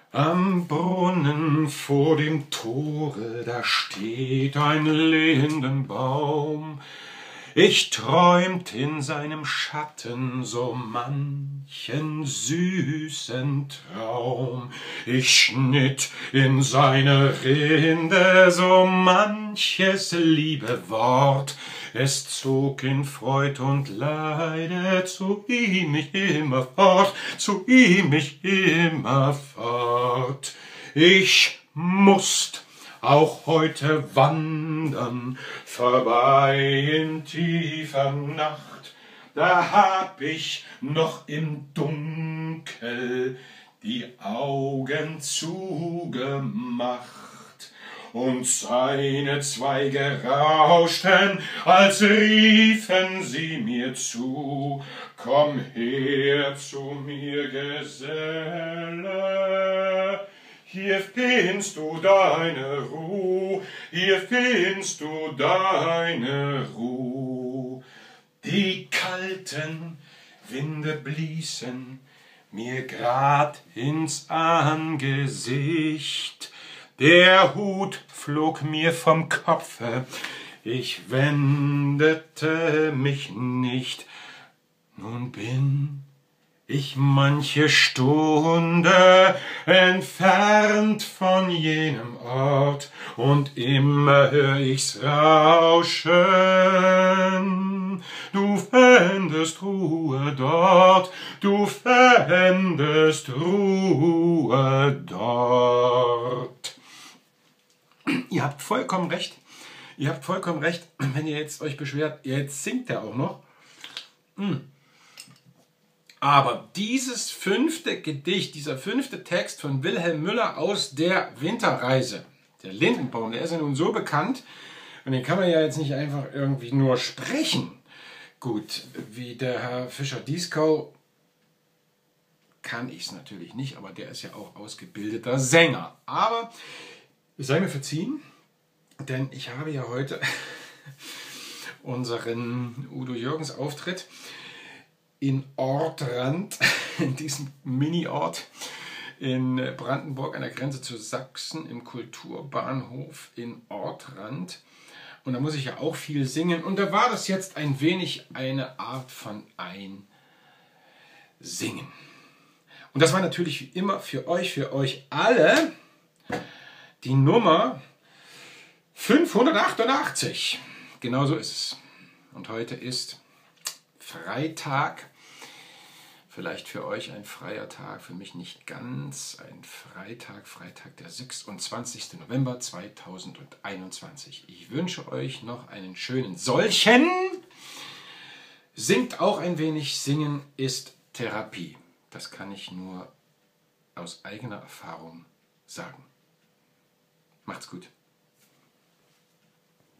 Am Brunnen vor dem Tore, da steht ein Lindenbaum. Ich träumt in seinem Schatten so manchen süßen Traum. Ich schnitt in seine Rinde so manches liebe Wort. Es zog in Freud und Leide zu ihm ich immer fort, zu ihm ich immer fort. Ich musst auch heute wandern, vorbei in tiefer Nacht. Da hab ich noch im Dunkel die Augen zugemacht. Und seine Zweige rauschten, als riefen sie mir zu: Komm her zu mir, Geselle, hier findest du deine Ruh, hier findest du deine Ruh. Die kalten Winde bliesen mir grad ins Angesicht, der Hut flog mir vom Kopfe, ich wendete mich nicht. Nun bin ich manche Stunde entfernt von jenem Ort, und immer hör ich's rauschen. Du fändest Ruhe dort, du fändest Ruhe dort. Ihr habt vollkommen recht. Ihr habt vollkommen recht, wenn ihr jetzt euch beschwert, jetzt singt er auch noch. Aber dieses fünfte Gedicht, dieser fünfte Text von Wilhelm Müller aus der Winterreise, der Lindenbaum, der ist ja nun so bekannt, und den kann man ja jetzt nicht einfach irgendwie nur sprechen. Gut, wie der Herr Fischer-Dieskau kann ich es natürlich nicht, aber der ist ja auch ausgebildeter Sänger. Aber es sei mir verziehen, denn ich habe ja heute unseren Udo Jürgens Auftritt in Ortrand, in diesem Mini-Ort in Brandenburg an der Grenze zu Sachsen im Kulturbahnhof in Ortrand. Und da muss ich ja auch viel singen. Und da war das jetzt ein wenig eine Art von Einsingen. Und das war natürlich wie immer für euch alle die Nummer 588. Genau so ist es. Und heute ist Freitag. Vielleicht für euch ein freier Tag, für mich nicht ganz. Ein Freitag, der 26. November 2021. Ich wünsche euch noch einen schönen solchen. Singt auch ein wenig. Singen ist Therapie. Das kann ich nur aus eigener Erfahrung sagen. Macht's gut.